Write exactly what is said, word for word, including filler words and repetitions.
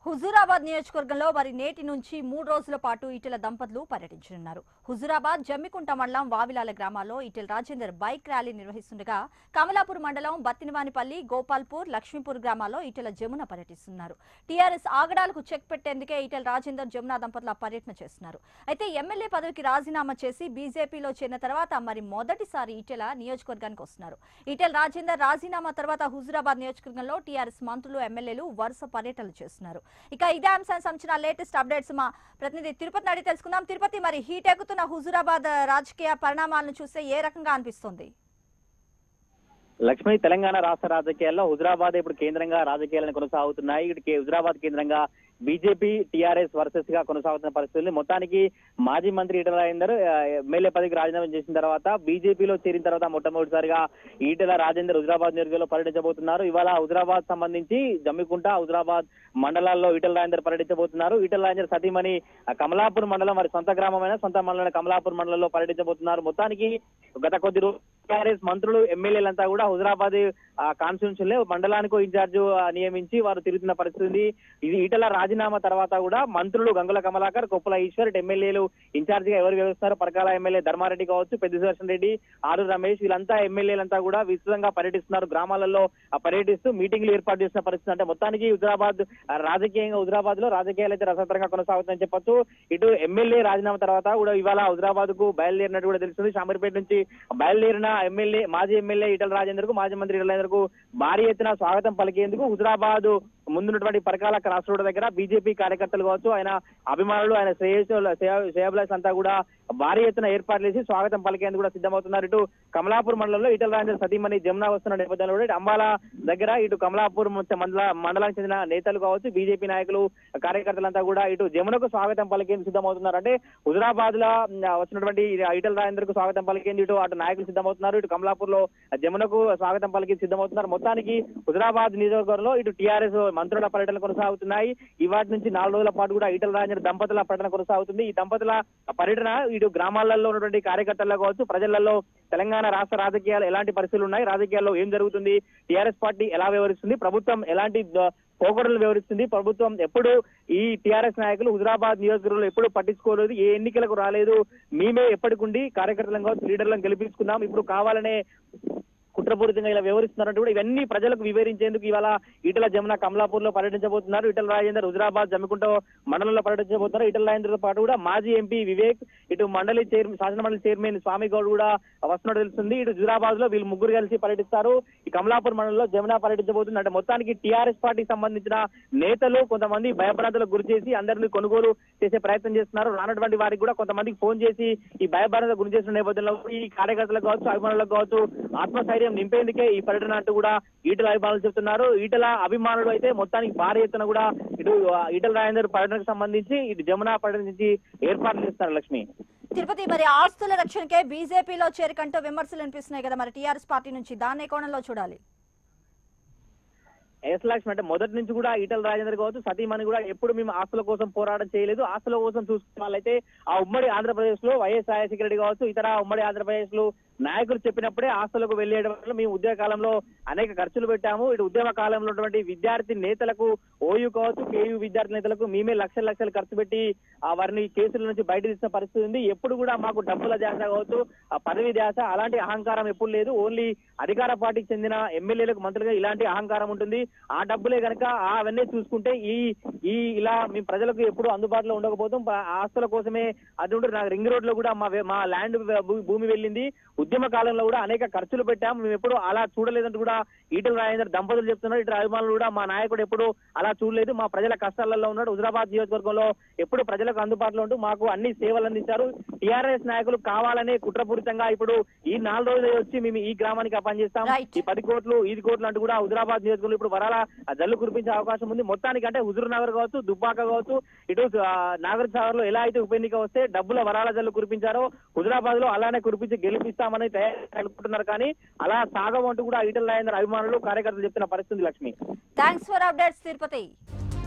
హుజూరాబాద్ నియోజకవర్గంలో మరి నేటి నుంచి మూడు రోజుల పాటు ఈటెల దంపతులు పర్యటించనున్నారు. హుజూరాబాద్ జమ్మికుంట మండలం వావిలాల గ్రామాల్లో ఈటెల రాజేందర్ బైక్ ర్యాలీ నిర్వహిస్తుండగా కమలాపూర్ మండలం బత్తినివానిపల్లి, గోపాల్పూర్, లక్ష్మీపూర్ గ్రామాల్లో ఈటెల జమున పర్యటిస్తున్నారు. టీఆర్ఎస్ ఆగడాలకు చెక్ పెట్టేందుకే ఈటెల రాజేందర్ జమున దంపతుల పర్యటన చేస్తున్నారు. అయితే ఎమ్మెల్యే పదవికి రాజీనామా చేసి బీజేపీలో చేరిన తర్వాత మరి మొదటిసారి ఈటెల నియోజకవర్గానికి వస్తున్నారు. ఈటెల రాజేందర్ రాజీనామా తర్వాత హుజూరాబాద్ నియోజకవర్గంలో టీఆర్ఎస్ మంత్రులు, ఎమ్మెల్యేలు వరుస పర్యటనలు చేస్తున్నారు. ఇక ఇదే అంశానికి సంబంధించిన లేటెస్ట్ అప్డేట్స్ మా ప్రతినిధి తిరుపతి అడిగి తెలుసుకుందాం. తిరుపతి, మరి హీట్ ఎక్కుతున్న హుజూరాబాద్ రాజకీయ పరిణామాలను చూస్తే ఏ రకంగా అనిపిస్తుంది? లక్ష్మి, తెలంగాణ రాష్ట్ర రాజకీయాల్లో హుజూరాబాద్ ఇప్పుడు కేంద్రంగా రాజకీయాలను కొనసాగుతున్నాయి. ఇటు హుజూరాబాద్ కేంద్రంగా బీజేపీ, టీఆర్ఎస్ వర్సెస్ గా కొనసాగుతున్న పరిస్థితులు. మొత్తానికి మాజీ మంత్రి ఈటెల రాజేందర్ ఎమ్మెల్యే పదవికి రాజీనామా చేసిన తర్వాత బీజేపీలో చేరిన తర్వాత మొట్టమొదటిసారిగా ఈటెల రాజేందర్ హుజూరాబాద్ నియోజకవర్గంలో పర్యటించబోతున్నారు. ఇవాళ హుజూరాబాద్ సంబంధించి జమ్మికుంట, హుజూరాబాద్ మండలాల్లో ఈటెల రాజేందర్ పర్యటించబోతున్నారు. ఈటెల రాజేందర్ సతీమణి కమలాపూర్ మండలం, మరి సొంత గ్రామమైన సొంత మండలం కమలాపూర్ మండలంలో పర్యటించబోతున్నారు. మొత్తానికి గత కొద్ది రోజులు టీఆర్ఎస్ మంత్రులు, ఎమ్మెల్యేలంతా కూడా హుజూరాబాద్ కాన్స్టిట్యూన్సీలో మండలానికి ఇన్ఛార్జ్ నియమించి వారు తిరుగుతున్న పరిస్థితి. ఇది ఈటెల రాజీనామా తర్వాత కూడా మంత్రులు గంగుల కమలాకర్, కొప్పుల ఈశ్వర్, ఎమ్మెల్యేలు ఇన్ఛార్జ్ గా ఎవరు వ్యవహరిస్తారు? పరకాల ఎమ్మెల్యే ధర్మారెడ్డి కావచ్చు, పెద్ద సుదర్శన్ రెడ్డి, ఆరు రమేష్, వీళ్ళంతా ఎమ్మెల్యేలంతా కూడా విస్తృతంగా పర్యటిస్తున్నారు. గ్రామాలలో పర్యటిస్తూ మీటింగ్లు ఏర్పాటు చేసిన పరిస్థితి. అంటే మొత్తానికి హుజూరాబాద్ రాజకీయంగా హుజూరాబాద్ లో రాజకీయాలు అయితే రసవత్తరంగా కొనసాగుతాయని చెప్పొచ్చు. ఇటు ఎమ్మెల్యే రాజీనామా తర్వాత కూడా ఇవాళ హుజూరాబాద్ కు బయలుదేరినట్టు కూడా తెలుస్తుంది. షామీర్పేట నుంచి బయలుదేరిన ఎమ్మెల్యే మాజీ ఎమ్మెల్యే ఈటెల రాజేందర్ కు, మాజీ మంత్రి ఈటెల రాజేందర్ కు భారీ ఎత్తున స్వాగతం పలికేందుకు హుజూరాబాద్ ముందున్నటువంటి పరకాల క్రాస్ రోడ్ దగ్గర బీజేపీ కార్యకర్తలు కావచ్చు, ఆయన అభిమానులు, ఆయన శ్రేయస్సులు శ్రేయబులస్ అంతా కూడా భారీ ఎత్తున ఏర్పాట్లు చేసి స్వాగతం పలికేందుకు కూడా సిద్ధమవుతున్నారు. ఇటు కమలాపూర్ మండలంలో ఈటెల రాజేందర్ సతీమణి జమున వస్తున్న నేపథ్యంలో ఇటు అంబాల దగ్గర ఇటు కమలాపూర్ మండల మండలానికి చెందిన నేతలు కావచ్చు, బీజేపీ నాయకులు, కార్యకర్తలంతా కూడా ఇటు జమునకు స్వాగతం పలికేందుకు సిద్ధమవుతున్నారు. అంటే హుజూరాబాద్ లో వచ్చినటువంటి ఈటెల రాజేందర్ కు స్వాగతం పలికేందుకు ఇటు అటు నాయకులు సిద్ధమవుతున్నారు. ఇటు కమలాపూర్ లో జమునకు స్వాగతం పలికి సిద్ధమవుతున్నారు. మొత్తానికి హుజూరాబాద్ నియోజకవర్గంలో ఇటు టీఆర్ఎస్ మంత్రుల పర్యటన కొనసాగుతున్నాయి. ఇవాటి నుంచి నాలుగు రోజుల పాటు కూడా ఈటెల రాజేందర్ దంపతుల పర్యటన కొనసాగుతుంది. ఈ దంపతుల పర్యటన ఇటు గ్రామాలలో ఉన్నటువంటి కార్యకర్తల్లో కావచ్చు, ప్రజలలో తెలంగాణ రాష్ట్ర రాజకీయాలు ఎలాంటి పరిస్థితులు ఉన్నాయి, రాజకీయాల్లో ఏం జరుగుతుంది, టీఆర్ఎస్ పార్టీ ఎలా వ్యవహరిస్తుంది, ప్రభుత్వం ఎలాంటి పోకడలు వ్యవహరిస్తుంది, ప్రభుత్వం ఎప్పుడు ఈ టీఆర్ఎస్ నాయకులు హుజూరాబాద్ నియోజకవర్గంలో ఎప్పుడు పట్టించుకోలేదు, ఏ ఎన్నికలకు రాలేదు, మేమే ఎప్పటికుండి కార్యకర్తలను కావచ్చు, లీడర్లను గెలిపించుకున్నాం, ఇప్పుడు కావాలనే కుట్రపూరితంగా ఇలా వ్యవహరిస్తున్నారంటే కూడా ఇవన్నీ ప్రజలకు వివరించేందుకు ఇవాళ ఈటెల జమున కమలాపూర్ లో పర్యటించబోతున్నారు. ఈటెల రాజేందర్ హుజూరాబాద్ జమ్మికుంట మండలంలో పర్యటించబోతున్నారు. ఈటెల రాజేందర్ తో పాటు కూడా మాజీ ఎంపీ వివేక్, ఇటు మండలి చైర్మన్ శాసన మండలి చైర్మన్ స్వామి గౌడ్ కూడా వస్తున్నట్టు తెలుస్తుంది. ఇటు హుజూరాబాద్ లో వీళ్ళు ముగ్గురు కలిసి పర్యటిస్తారు. ఈ కమలాపూర్ మండలంలో జమున పర్యటించబోతుంది. అంటే మొత్తానికి టీఆర్ఎస్ పార్టీకి సంబంధించిన నేతలు కొంతమంది భయభ్రాంతులకు గురి చేసి అందరినీ కొనుగోలు చేసే ప్రయత్నం చేస్తున్నారు. రానటువంటి వారికి కూడా కొంతమందికి ఫోన్ చేసి ఈ భయభ్రాంతులకు గురి చేసిన నేపథ్యంలో ఈ కార్యకర్తలకు కావచ్చు, అభిమానులకు కావచ్చు ఆత్మస్థైర్యం నింపేందుకే ఈ పర్యటన అంటూ కూడా ఈటెల అభిమానులు చెప్తున్నారు. ఈటెల అభిమానులు అయితే మొత్తానికి భారీ ఎత్తున కూడా ఇటు ఈటెల రాజేందర్ పర్యటనకు సంబంధించి ఇటు జమున పర్యటన నుంచి ఏర్పాట్లు చేస్తున్నారు. లక్ష్మి, తిరుపతి, మరి ఆస్తుల రక్షణకే బీజేపీలో చేరికంటూ విమర్శలు వినిపిస్తున్నాయి కదా, మరి టీఆర్ఎస్ పార్టీ నుంచి దాన్ని కోణంలో చూడాలి? ఎస్ లక్ష్మి, అంటే మొదటి నుంచి కూడా ఈటెల రాజేందర్ కావచ్చు, సతీమణి కూడా ఎప్పుడు మేము ఆస్తుల కోసం పోరాటం చేయలేదు. ఆస్తుల కోసం చూసుకున్న వాళ్ళైతే ఆ ఉమ్మడి ఆంధ్రప్రదేశ్ లో వైఎస్ రాజశేఖర రెడ్డి కావచ్చు, ఇతర ఉమ్మడి ఆంధ్రప్రదేశ్ లో నాయకులు చెప్పినప్పుడే ఆస్తులకు వెళ్లేయడం వల్ల మేము ఉద్యోగ కాలంలో అనేక ఖర్చులు పెట్టాము. ఇటు ఉద్యమ కాలంలో ఉన్నటువంటి విద్యార్థి నేతలకు, ఓయూ కావచ్చు, కేయూ విద్యార్థి నేతలకు మేమే లక్షల లక్షలు ఖర్చు పెట్టి ఆ వారిని కేసుల నుంచి బయట తీసిన పరిస్థితి ఉంది. ఎప్పుడు కూడా మాకు డబ్బుల ధ్యాస కావచ్చు, ఆ పదవి ధ్యాస, అలాంటి అహంకారం ఎప్పుడు లేదు. ఓన్లీ అధికార పార్టీకి చెందిన ఎమ్మెల్యేలకు, మంత్రులుగా ఇలాంటి అహంకారం ఉంటుంది. ఆ డబ్బులే కనుక అవన్నీ చూసుకుంటే ఈ ఈ ఇలా మేము ప్రజలకు ఎప్పుడు అందుబాటులో ఉండకపోతాం. ఆస్తుల కోసమే అది ఉంటే నాకు రింగ్ రోడ్ లో కూడా మా మా ల్యాండ్ భూమి వెళ్ళింది. ఉద్యమ కాలంలో కూడా అనేక ఖర్చులు పెట్టాము, మేము ఎప్పుడు అలా చూడలేదంటూ కూడా ఈటెల రాజేందర్ దంపతులు చెప్తున్నారు. ఇటు అభిమానులు కూడా మా నాయకుడు ఎప్పుడు అలా చూడలేదు, మా ప్రజల కష్టాలలో ఉన్నాడు, హుజూరాబాద్ నియోజకవర్గంలో ఎప్పుడు ప్రజలకు అందుబాటులో ఉంటూ మాకు అన్ని సేవలు అందించారు. టీఆర్ఎస్ నాయకులు కావాలనే కుట్రపూరితంగా ఇప్పుడు ఈ నాలుగు రోజులు వచ్చి మేము ఈ గ్రామానికి పనిచేస్తాం, ఈ పది కోట్లు ఐదు కోట్లు అంటూ కూడా హుజూరాబాద్ నియోజకవర్గంలో ఇప్పుడు వరాల జల్లు కురిపించే అవకాశం ఉంది. మొత్తానికి అంటే హుజూర్ నగర్ కావచ్చు, దుబ్బాక కావచ్చు, ఇటు నాగర్ సాగర్ లో ఎలా అయితే ఉప ఎన్నిక వస్తే డబ్బుల వరాల జల్లు కురిపించారో హుజూరాబాద్ లో అలానే కురిపించి గెలిపిస్తామని అనుకుంటున్నారు. కానీ అలా సాగమంటూ కూడా ఈటెల రాజేందర్ అభిమానులు, కార్యకర్తలు చెప్తున్న పరిస్థితి. Lakshmi, thanks for updates Tirupati.